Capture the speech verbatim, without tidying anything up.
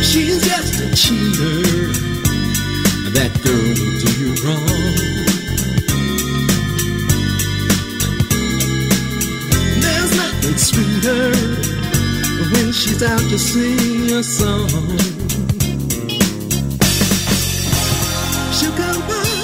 She's just a cheater. That girl will do you wrong. There's nothing sweeter when she's out to sing a song. She'll come by